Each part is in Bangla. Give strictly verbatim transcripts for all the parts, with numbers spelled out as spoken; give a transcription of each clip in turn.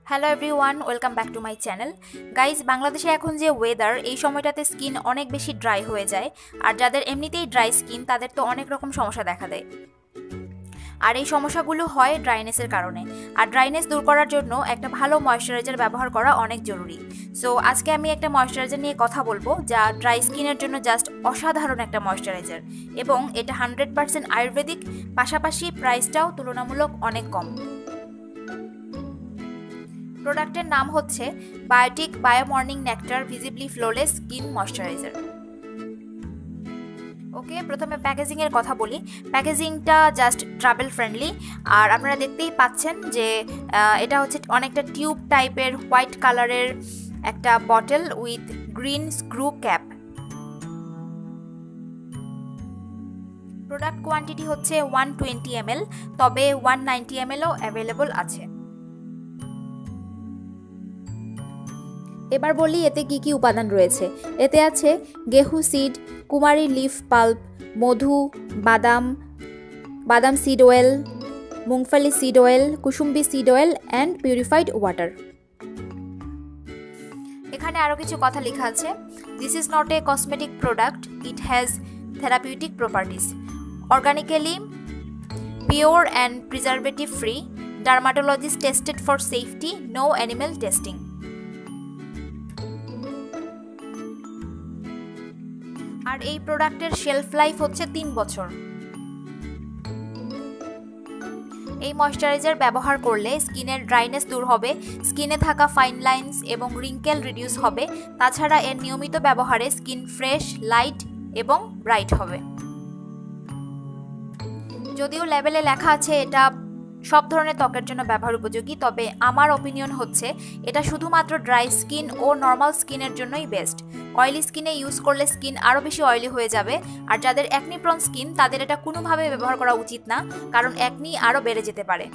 Hello everyone, welcome back to my channel. Guys, বাংলাদেশে এখন যে ওয়েদার, এই সময়টাতে স্কিন অনেক বেশি ড্রাই হয়ে যায়। আর যাদের এমনিতেই ড্রাই স্কিন তাদের তো অনেক রকম সমস্যা দেখা দেয়। আর এই সমস্যাগুলো হয় ড্রাইনেসের কারণে। আর ড্রাইনেস দূর করার জন্য একটা ভালো ময়শ্চারাইজার ব্যবহার করা অনেক জরুরি। সো আজকে আমি একটা ময়শ্চারাইজার নিয়ে কথা বলবো যা ড্রাই স্কিনের জন্য জাস্ট অসাধারণ একটা ময়শ্চারাইজার, এবং এটা হান্ড্রেড পার্সেন্ট আয়ুর্বেদিক, পাশাপাশি প্রাইসটাও তুলনামূলক অনেক কম। প্রোডাক্টের নাম হচ্ছে Biotique bio morning nectar visibly flawless skin moisturiser. Okay, প্রথমে প্যাকেজিংয়ের কথা বলি। প্যাকেজিংটা জাস্ট ট্রাভেল ফ্রেন্ডলি। আর আপনারা দেখতেই পাচ্ছেন যে এটা হচ্ছে অনেকটা টিউব টাইপের হোয়াইট কালারের একটা bottle with green screw cap. Product quantity হচ্ছে ওয়ান টোয়েন্টি এম এল, তবে ওয়ান নাইনটি এম এলও অ্যাভেলেবল আছে। এবার বলি এতে কি কি উপাদান রয়েছে। এতে আছে গেহু সিড, কুমারী লিফ পাল্প, মধু, বাদাম, বাদাম সিড অয়েল, মুংফলি সিড অয়েল, কুসুম্বি seed oil and purified water. এখানে আরও কিছু কথা লেখা আছে। This is not a cosmetic product, it has therapeutic properties, organically pure and preservative free, dermatologist tested for safety, no animal testing. আর এই প্রোডাক্টের শেলফ লাইফ হচ্ছে তিন বছর। এই ময়শ্চারাইজার ব্যবহার করলে স্কিনের ড্রাইনেস দূর হবে, স্কিনে থাকা ফাইন লাইন্স এবং রিঙ্কেল রিডিউস হবে। তাছাড়া এর নিয়মিত ব্যবহারে স্কিন ফ্রেশ, লাইট এবং ব্রাইট হবে। যদিও লেবেলে লেখা আছে এটা সব ধরনের ত্বকের জন্য ব্যবহার উপযোগী, তবে আমার অপিনিয়ন হচ্ছে এটা শুধুমাত্র ড্রাই স্কিন ও নর্মাল স্কিনের জন্যই বেস্ট। অয়েলি স্কিনে ইউজ করলে স্কিন আরও বেশি অয়েলি হয়ে যাবে। আর যাদের অ্যাকনি প্রন স্কিন তাদের এটা কোনোভাবে ব্যবহার করা উচিত না, কারণ অ্যাকনি আরও বেড়ে যেতে পারে।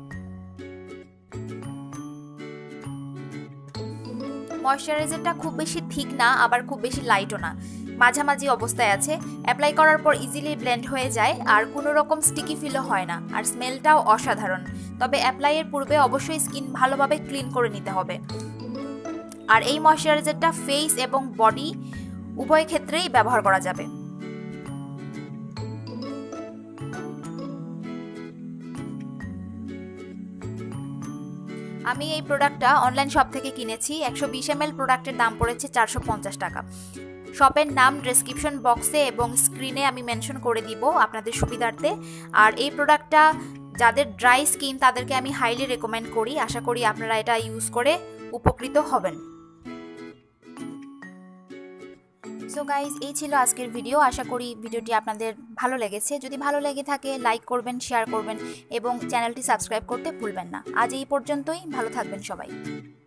ময়শ্চারাইজারটা খুব বেশি থিক না, আবার খুব বেশি লাইটও না, মাঝামাঝি অবস্থায় আছে। অ্যাপ্লাই করার পর ইজিলি ব্লেন্ড হয়ে যায়, আর কোনো রকম স্টিকি ফিলও হয় না, আর স্মেলটাও অসাধারণ। তবে অ্যাপ্লাইয়ের পূর্বে অবশ্যই স্কিন ভালোভাবে ক্লিন করে নিতে হবে। আর এই ময়শ্চারাইজারটা ফেস এবং বডি উভয় ক্ষেত্রেই ব্যবহার করা যাবে। আমি এই প্রোডাক্টটা অনলাইন শপ থেকে কিনেছি। একশো বিশ এম এল প্রোডাক্টের দাম পড়েছে চারশো পঞ্চাশ টাকা। শপের নাম ডেসক্রিপশন বক্সে এবং স্ক্রিনে আমি মেনশন করে দিব আপনাদের সুবিধার্থে। আর এই প্রোডাক্টটা যাদের ড্রাই স্কিন তাদেরকে আমি হাইলি রেকমেন্ড করি। আশা করি আপনারা এটা ইউজ করে উপকৃত হবেন। সো গাইজ, এই ছিল আজকের ভিডিও। আশা করি ভিডিওটি আপনাদের ভালো লেগেছে। যদি ভালো লেগে থাকে লাইক করবেন, শেয়ার করবেন এবং চ্যানেলটি সাবস্ক্রাইব করতে ভুলবেন না। আজ এই পর্যন্তই, ভালো থাকবেন সবাই।